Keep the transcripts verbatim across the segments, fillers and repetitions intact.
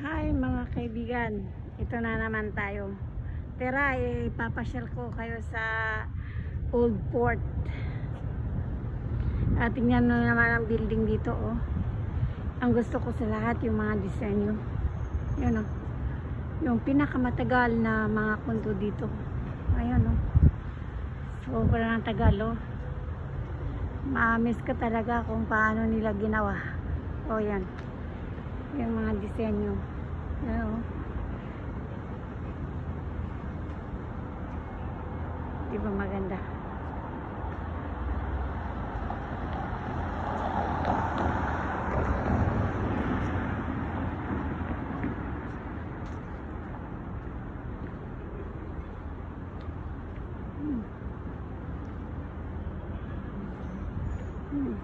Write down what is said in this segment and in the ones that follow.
Hi mga kaibigan, ito na naman tayo. Tara, ipapasyal ko kayo sa Old Port. At tingnan nyo naman ang building dito, oh. Ang gusto ko sa lahat yung mga disenyo. Yun, oh. Yung pinakamatagal na mga kunto dito. Ayun, oh. Sobrang tagal, oh. Ma-miss ka talaga kung paano nila ginawa. O, yan. Yung mga disenyo. Yan, oh. Diba maganda? Hmm. Hmm.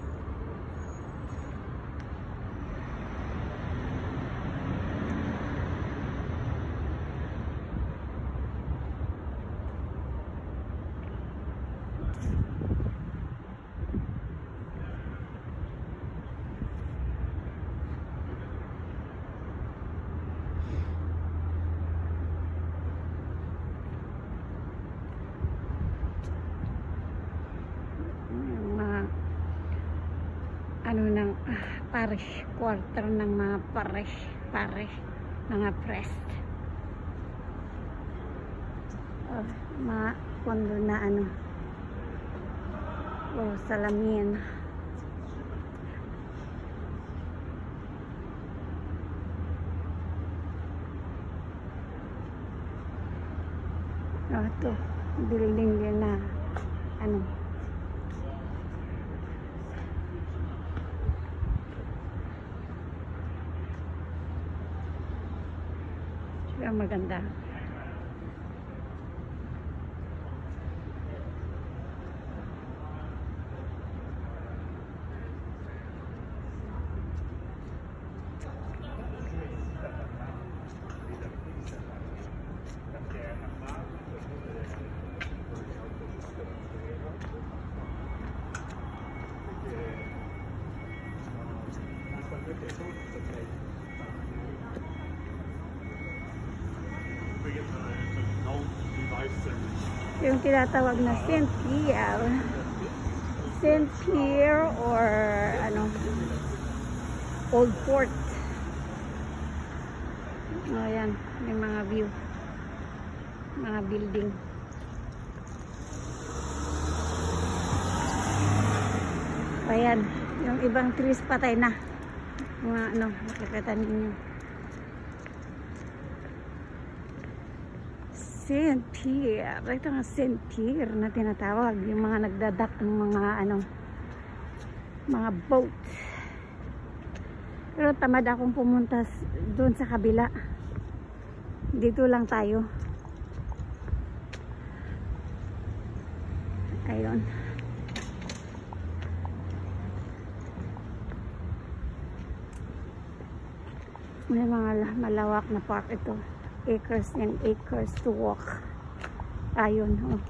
Ano ng uh, parish quarter ng mga parish parish mga prest, uh, mga kondo na ano o oh, salamin. Oh, ito building din na ano. Ang maganda. Yung tinatawag na Saint Pierre Saint Pierre or ano, Old Port. O yan, may mga view, mga building. Ayan, yung ibang trees patay na, mga ano, makikita ninyo. Saint Pierre, ito nga Saint Pierre na tinatawag, yung mga nagdadak ng mga ano, mga boat. Pero tamad akong pumunta doon sa kabila. Dito lang tayo. Ayun. May mga malawak na park ito. Acres and acres to walk. Ayun, oh.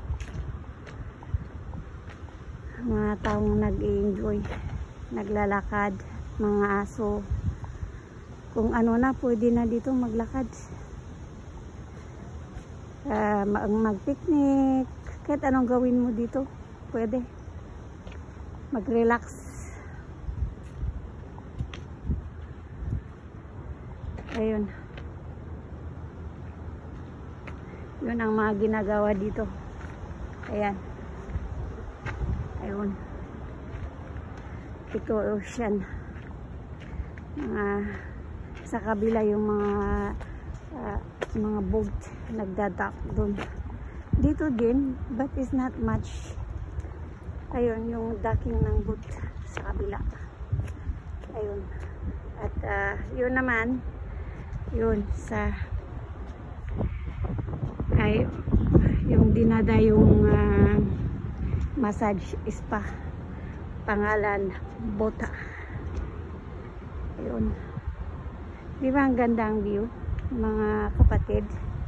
Mga taong nag-enjoy, naglalakad, mga aso. Kung ano na, pwede na dito maglakad. Uh, mag-picnic, kahit anong gawin mo dito, pwede. Mag-relax. Ayun. Yun ang mga ginagawa dito. Ayan. Ayun. Ito ocean. Mga sa kabila yung mga uh, mga boat nagdadak doon. Dito din, but is not much. Ayun yung docking ng boat sa kabila. Ayun. At uh, yun naman, yun sa ay yung dinada yung uh, massage spa, pangalan Bota. Ayun, di ba ang ganda ang view mga kapatid?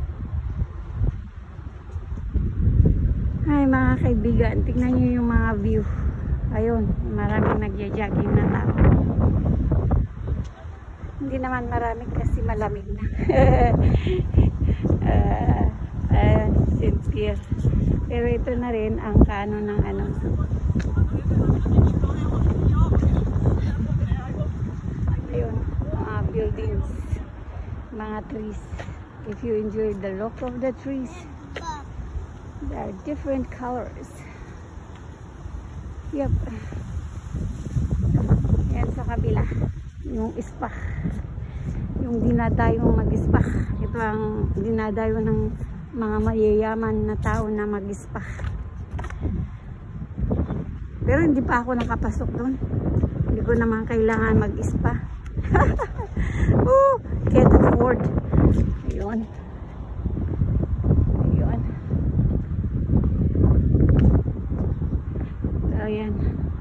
Ay mga kaibigan, tingnan nyo yung mga view. Ayun, maraming nagja-jogging na tao. Hindi naman marami kasi malamig na. uh, uh, Saint Pierre. Pero ito na rin ang kano ng ano. Ayun, mga buildings, mga trees. If you enjoy the look of the trees, there are different colors. Yep. Yan sa kabila, yung spa, yung dinadayo mag-spa. Ito ang dinadayo ng mga mayayaman na tao na mag-spa. Pero hindi pa ako nakapasok doon. Hindi ko naman kailangan mag-spa. Oh, can't afford. Ayun. Ayun. So, ayan.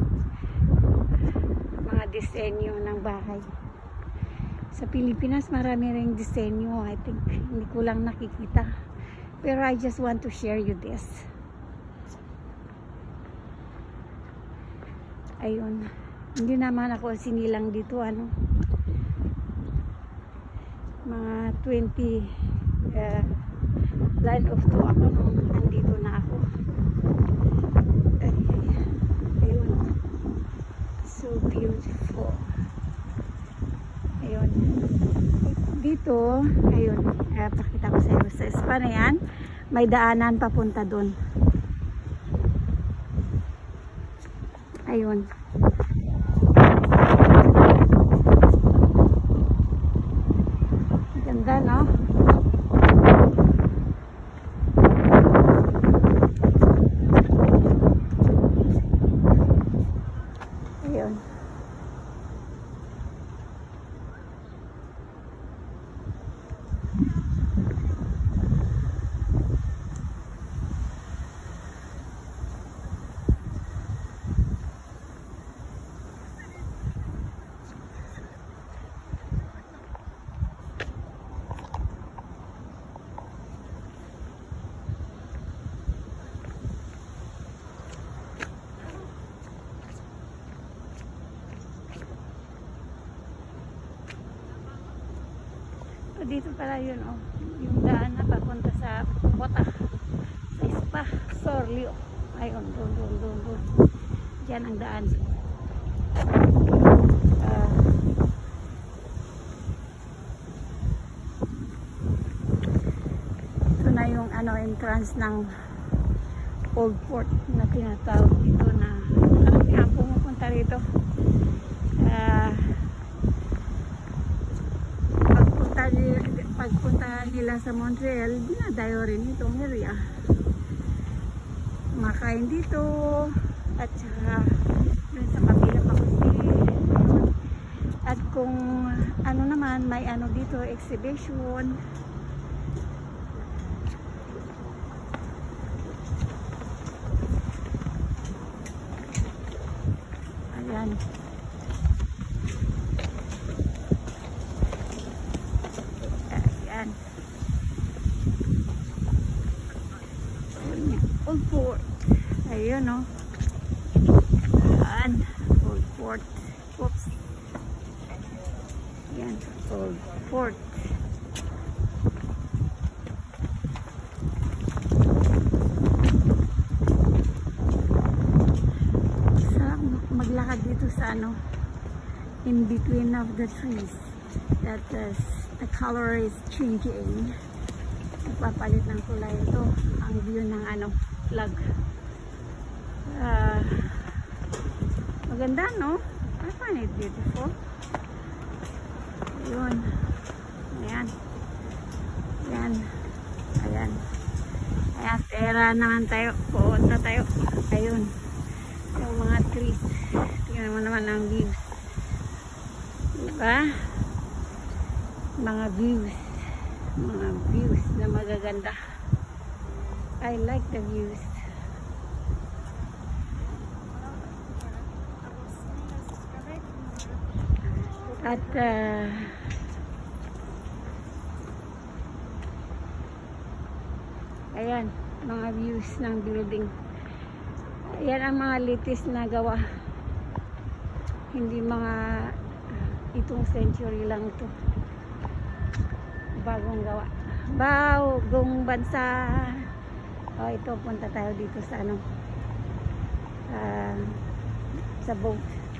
Mga disenyo ng bahay. Sa Pilipinas, marami ring disenyo. I think, hindi ko lang nakikita. Pero I just want to share you this. Ayun. Hindi naman ako sinilang dito, ano. Mga twenty uh, line of two ako nung andito na ako. Ay, ayun. So beautiful. Ayun. Dito, ayun. Uh, pakita ko sa iyo. Sa spa na yan, may daanan papunta doon. Ayun. Ganda, no? Ayun. Dito pala yun, oh. Yung daan na papunta sa Bota, sa Spa Sorlio. Ayun, doon, doon, doon, doon. Diyan ang daan. Uh, ito na yung ano, entrance ng Old Port na tinatawag dito na marami ang pumupunta rito. Ah uh, pagpunta nila sa Montreal, dinadayo rin itong area. Makain dito at saka dun sa kabila pa kasi. At kung ano naman, may ano dito, exhibition. Ayan. Old Port. Ayun, no? Ayan. Old Port. Oops. Ayan. Old Port. Sarap maglakad dito sa ano, in between of the trees. That is, the color is changing. Nagpapalit ng kulay ito. Ang view ng ano, flag. Uh, maganda, no? I find it beautiful. Ayun. Ayan. Ayan. Ayan. Ayan. Pera naman tayo. Puunta tayo. Ayun. Yung mga trees. Tingnan mo naman ang views. Diba? Mga views. Mga views na magaganda. I like the views. At uh, ayan, mga views ng building. Ayan ang mga litis na gawa. Hindi mga itong century lang ito. Bagong gawa. Bagong bansa. Oh, ito, punta tayo dito sa ano, uh, sa boat.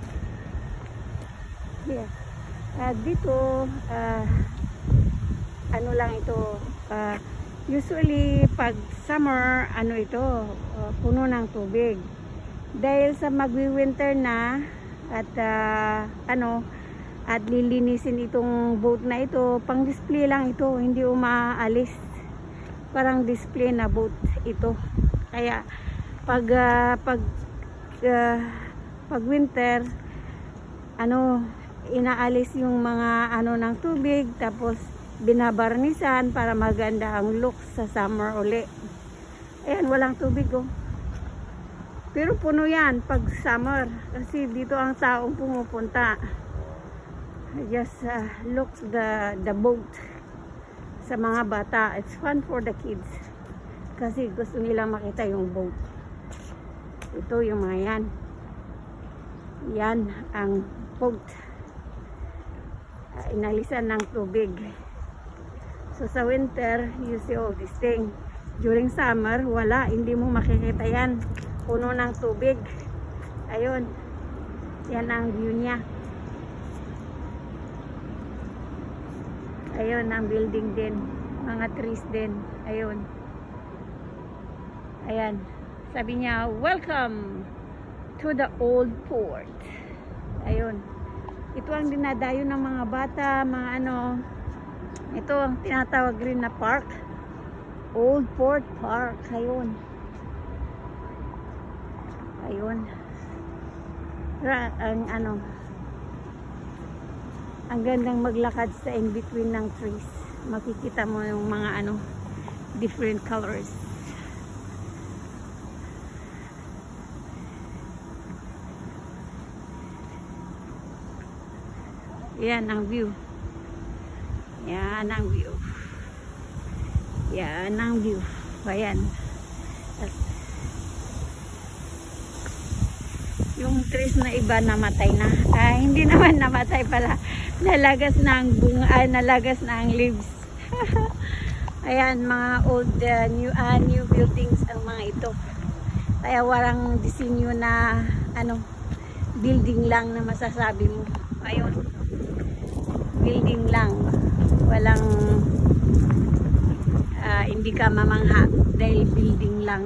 Here. Uh, dito, uh, ano lang ito, uh, usually pag summer, ano ito, uh, puno ng tubig. Dahil sa magwi-winter na, at uh, ano, at lilinisin itong boat na ito, pang display lang ito, hindi umaalis. Parang display na boat ito. Kaya pag uh, pag uh, pag winter, ano, inaalis yung mga ano ng tubig, tapos binabarnisan para maganda ang look sa summer uli. Ayan, walang tubig oh. Pero puno yan pag summer kasi dito ang taong pumupunta. Just uh, look the the boat. Sa mga bata, it's fun for the kids kasi gusto nilang makita yung boat. Ito yung mga yan. Yan ang boat. Uh, inalisan ng tubig. So sa winter, you see all this thing. During summer, wala, hindi mo makikita yan. Puno ng tubig. Ayun. Yan ang view niya. Ayun ang building din, mga trees din. Ayun. Ayan. Sabi niya, welcome to the old port. Ayun. Ito ang dinadayo ng mga bata, mga ano. Ito ang tinatawag rin na park. Old Port Park. Ayun. Ayun. Ra ang ano. Ang gandang maglakad sa in between ng trees. Makikita mo yung mga ano, different colors. Yan ang view. Yan ang view. Yan ang view. Ayan. Yung trees na iba namatay na. Ah, hindi naman namatay pala. Nalagas na ang bunga, ay nalagas na ang leaves. Ayan, mga old uh, new uh, new buildings ang mga ito. Kaya walang disenyo na ano, building lang na masasabi mo. Ayun. Building lang. Walang uh, hindi ka mamangha dahil building lang.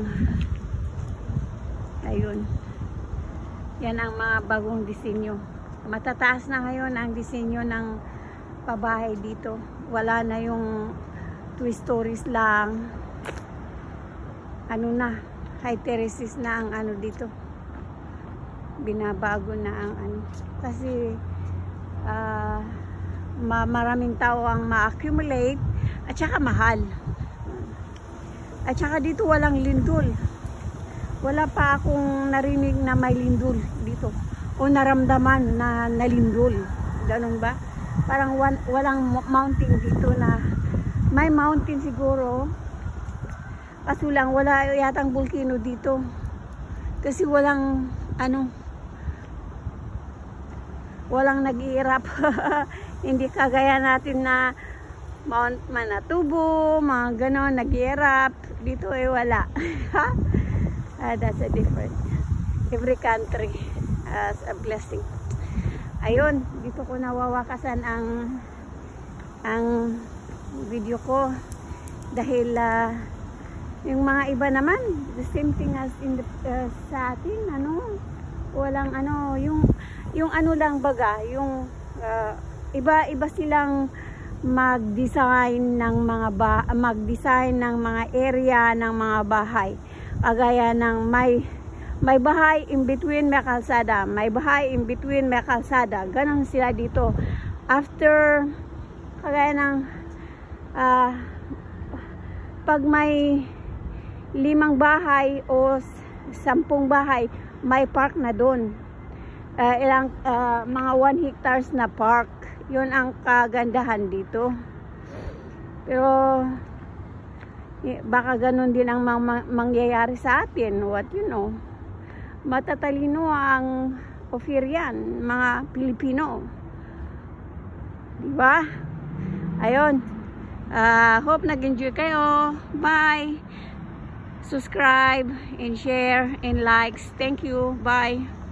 Ayun. Yan ang mga bagong disenyo. Matataas na ngayon ang disenyo ng pabahay dito. Wala na yung two stories lang. Ano na, high terraces na ang ano dito. Binabago na ang ano. Kasi uh, maraming tao ang ma-accumulate at saka mahal. At saka dito walang lindol. Wala pa akong narinig na may lindol dito. O naramdaman na nalindol. Ganun ba? Parang wan, walang mountain dito na may mountain siguro. Kaso lang wala yatang volcano dito. Kasi walang ano walang nag-i-erupt. Hindi kagaya natin na Mount Manatubo, mga ganon nag-i-erupt. Dito ay wala. uh, that's a different. Every country as a blessing. Ayun, dito ko nawawakasan ang ang video ko dahil uh, yung mga iba naman the same thing as in the, uh, sa atin, ano, walang ano, yung yung ano lang baga, yung uh, iba-iba silang mag-design ng mga ba mag-design ng mga area ng mga bahay. Kagaya ng may may bahay in between may kalsada, may bahay in between may kalsada. Ganon sila dito. After, kagaya ng uh, pag may limang bahay o sampung bahay, may park na doon. Uh, ilang uh, mga one hectares na park. Yun ang kagandahan dito. Pero baka ganun din ang mang mangyayari sa atin. What you know? Matatalino ang Ophirian, mga Pilipino. Diba? Ayun. Uh, hope nag-enjoy kayo. Bye! Subscribe and share and likes. Thank you. Bye!